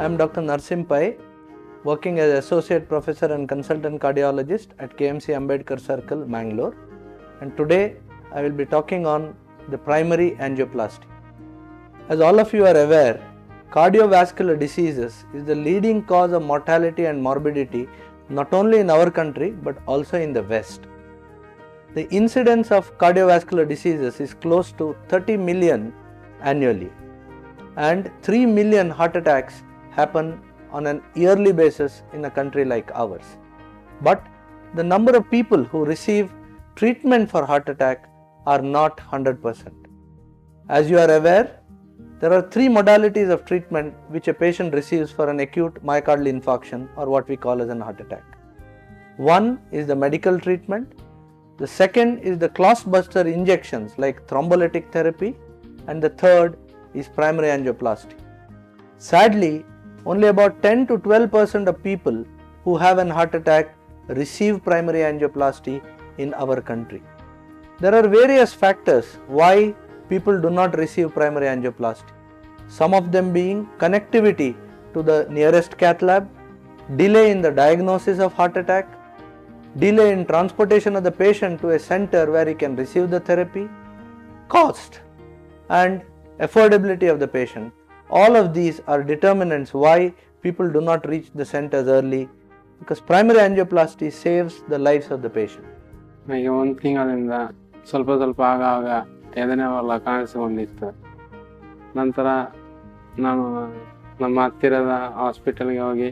I am Dr. Narsim Pai, working as Associate Professor and Consultant Cardiologist at KMC Ambedkar Circle, Mangalore. And today I will be talking on the primary angioplasty. As all of you are aware, cardiovascular diseases is the leading cause of mortality and morbidity not only in our country but also in the West. The incidence of cardiovascular diseases is close to 30 million annually, and 3 million heart attacks happen on an yearly basis in a country like ours. But the number of people who receive treatment for heart attack are not 100%. As you are aware, there are 3 modalities of treatment which a patient receives for an acute myocardial infarction, or what we call as an heart attack. One is the medical treatment. The second is the clotbuster injections like thrombolytic therapy, and the third is primary angioplasty. Sadly, only about 10 to 12% of people who have an heart attack receive primary angioplasty in our country. There are various factors why people do not receive primary angioplasty. Some of them being connectivity to the nearest cath lab, delay in the diagnosis of heart attack, delay in transportation of the patient to a center where he can receive the therapy, cost, and affordability of the patient. All of these are determinants why people do not reach the centers early, because primary angioplasty saves the lives of the patient. ನನಗೆ ಒಂದು ತಿಂಗಳಿಂದ ಸ್ವಲ್ಪ ಆಗಾಗ ಎದೆನೋವೆಲ್ಲ ಕಾಣಿಸಿಕೊಂಡಿತ್ತು. ನಂತರ ನಾನು ನಮ್ಮ ಹತ್ತಿರದ ಹಾಸ್ಪಿಟಲ್ಗೆ ಹೋಗಿ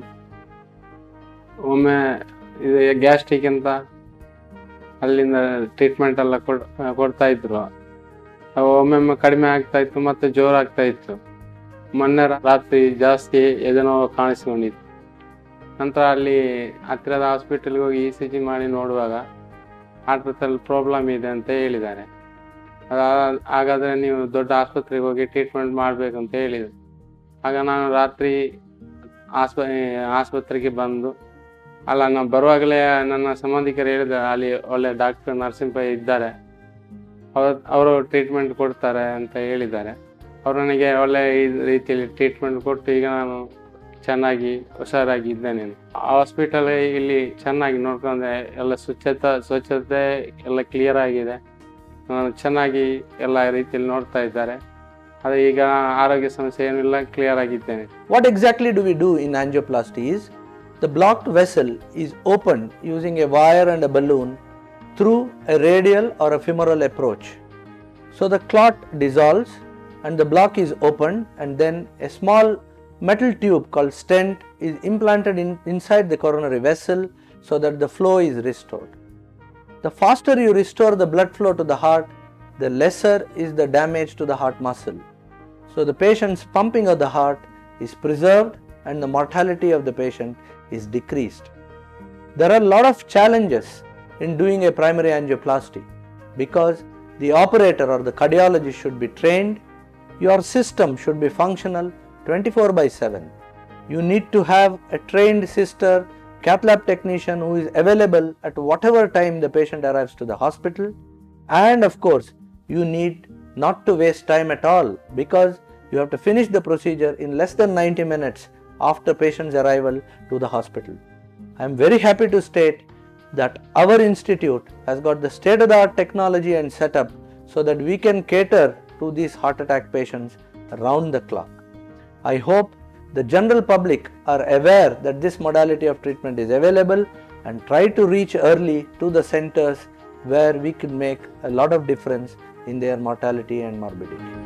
ಒಮ್ಮೆ ಇದು ಗ್ಯಾಸ್ಟ್ರಿಕ್ ಅಂತ ಅಲ್ಲಿಂದ ಟ್ರೀಟ್ಮೆಂಟ್ ಎಲ್ಲ ಕೊಡ್ತಾ ಇದ್ರು. ಒಮ್ಮೊಮ್ಮೆ ಕಡಿಮೆ ಆಗ್ತಾ ಇತ್ತು, ಮತ್ತೆ ಜೋರಾಗ್ತಾ ಇತ್ತು. ಮೊನ್ನೆ ರಾತ್ರಿ ಜಾಸ್ತಿ ಎದೆನೋವು ಕಾಣಿಸ್ಕೊಂಡಿತ್ತು. ನಂತರ ಅಲ್ಲಿ ಹತ್ತಿರದ ಹಾಸ್ಪಿಟಲ್ಗೆ ಹೋಗಿ ECG ಮಾಡಿ ನೋಡುವಾಗ ಹಾರ್ಟ್ರಲ್ಲಿ ಪ್ರಾಬ್ಲಮ್ ಇದೆ ಅಂತ ಹೇಳಿದ್ದಾರೆ. ಹಾಗಾದರೆ ನೀವು ದೊಡ್ಡ ಆಸ್ಪತ್ರೆಗೆ ಹೋಗಿ ಟ್ರೀಟ್ಮೆಂಟ್ ಮಾಡಬೇಕಂತ ಹೇಳಿದರು. ಆಗ ನಾನು ರಾತ್ರಿ ಆಸ್ಪತ್ರೆಗೆ ಬಂದು ನಾನು ಬರುವಾಗಲೇ ನನ್ನ ಸಂಬಂಧಿಕರು ಹೇಳಿದ್ದಾರೆ, ಅಲ್ಲಿ ಒಳ್ಳೆ ಡಾಕ್ಟರ್ ನರ್ಸಿಂಗ್ ಪೈ ಇದ್ದಾರೆ, ಅವರು ಟ್ರೀಟ್ಮೆಂಟ್ ಕೊಡ್ತಾರೆ ಅಂತ ಹೇಳಿದ್ದಾರೆ. ಅವರು ನನಗೆ ಒಳ್ಳೆ ರೀತಿಯಲ್ಲಿ ಟ್ರೀಟ್ಮೆಂಟ್ ಕೊಟ್ಟು ಈಗ ನಾನು ಚೆನ್ನಾಗಿ ಹುಷಾರಾಗಿ ಇದ್ದೇನೆ. ಹಾಸ್ಪಿಟಲ್ ಇಲ್ಲಿ ಚೆನ್ನಾಗಿ ನೋಡ್ಕೊಂಡೆ, ಎಲ್ಲ ಸ್ವಚ್ಛತೆ ಎಲ್ಲ ಕ್ಲಿಯರ್ ಆಗಿದೆ. ನಾನು ಚೆನ್ನಾಗಿ ಎಲ್ಲ ರೀತಿಯಲ್ಲಿ ನೋಡ್ತಾ ಇದ್ದಾರೆ. ಅದೇ ಈಗ ಆರೋಗ್ಯ ಸಮಸ್ಯೆ ಏನಿಲ್ಲ, ಕ್ಲಿಯರ್ ಆಗಿದ್ದೇನೆ. What exactly do we do in angioplasty is, the blocked vessel is opened using a wire and a balloon through a radial or a femoral approach. So the clot dissolves and the block is opened, and then a small metal tube called stent is implanted inside the coronary vessel so that the flow is restored. The faster you restore the blood flow to the heart, the lesser is the damage to the heart muscle. So the patient's pumping of the heart is preserved and the mortality of the patient is decreased. There are a lot of challenges in doing a primary angioplasty, because the operator or the cardiologist should be trained. Your system should be functional 24/7. You need to have a trained sister, cath lab technician who is available at whatever time the patient arrives to the hospital. And of course, you need not to waste time at all, because you have to finish the procedure in less than 90 minutes after patient's arrival to the hospital. I am very happy to state that our institute has got the state-of-the-art technology and setup so that we can cater to these heart attack patients round the clock. I hope the general public are aware that this modality of treatment is available and try to reach early to the centers where we can make a lot of difference in their mortality and morbidity.